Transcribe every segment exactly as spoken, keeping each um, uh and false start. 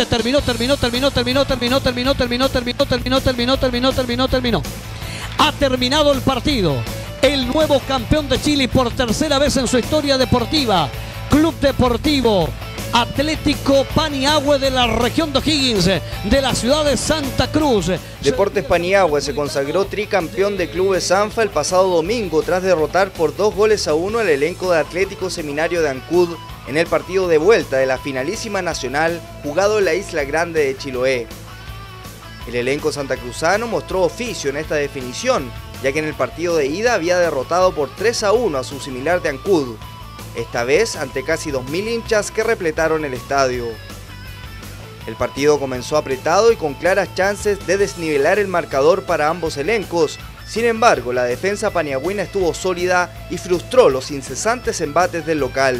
se terminó, terminó, terminó, terminó, terminó, terminó, terminó, terminó, terminó, terminó, terminó, terminó, terminó. Ha terminado el partido. El nuevo campeón de Chile por tercera vez en su historia deportiva. Club Deportivo Atlético Paniagüe de la región de O'Higgins, de la ciudad de Santa Cruz. Deportes Paniagüe se consagró tricampeón de Clubes ANFA el pasado domingo tras derrotar por dos goles a uno al elenco de Atlético Seminario de Ancud en el partido de vuelta de la finalísima nacional jugado en la Isla Grande de Chiloé. El elenco santacruzano mostró oficio en esta definición, ya que en el partido de ida había derrotado por tres a uno a su similar de Ancud, esta vez ante casi dos mil hinchas que repletaron el estadio. El partido comenzó apretado y con claras chances de desnivelar el marcador para ambos elencos. Sin embargo, la defensa paniagüina estuvo sólida y frustró los incesantes embates del local.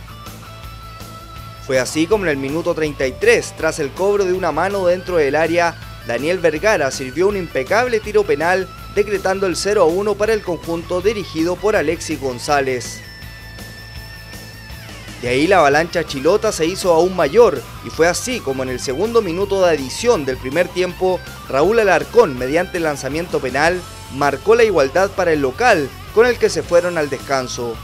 Fue así como en el minuto treinta y tres, tras el cobro de una mano dentro del área, Daniel Vergara sirvió un impecable tiro penal, decretando el cero a uno para el conjunto dirigido por Alexis González. De ahí la avalancha chilota se hizo aún mayor y fue así como en el segundo minuto de adición del primer tiempo, Raúl Alarcón, mediante el lanzamiento penal, marcó la igualdad para el local, con el que se fueron al descanso.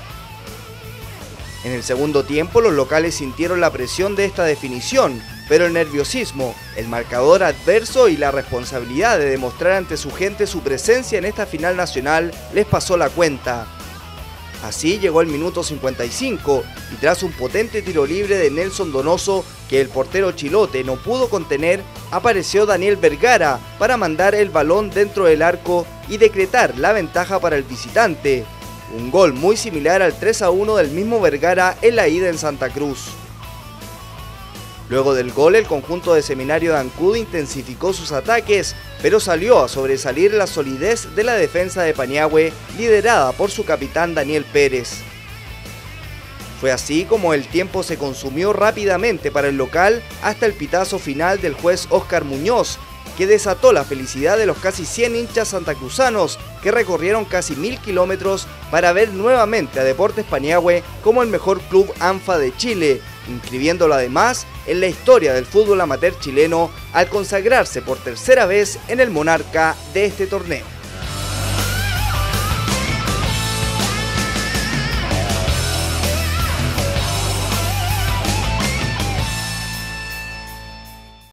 En el segundo tiempo los locales sintieron la presión de esta definición, pero el nerviosismo, el marcador adverso y la responsabilidad de demostrar ante su gente su presencia en esta final nacional les pasó la cuenta. Así llegó el minuto cincuenta y cinco y tras un potente tiro libre de Nelson Donoso que el portero chilote no pudo contener, apareció Daniel Vergara para mandar el balón dentro del arco y decretar la ventaja para el visitante. Un gol muy similar al tres a uno del mismo Vergara en la ida en Santa Cruz. Luego del gol, el conjunto de Seminario de Ancud intensificó sus ataques, pero salió a sobresalir la solidez de la defensa de Paniagüe, liderada por su capitán Daniel Pérez. Fue así como el tiempo se consumió rápidamente para el local hasta el pitazo final del juez Óscar Muñoz, que desató la felicidad de los casi cien hinchas santacruzanos que recorrieron casi mil kilómetros para ver nuevamente a Deportes Paniagüe como el mejor club ANFA de Chile, inscribiéndolo además en la historia del fútbol amateur chileno al consagrarse por tercera vez en el monarca de este torneo.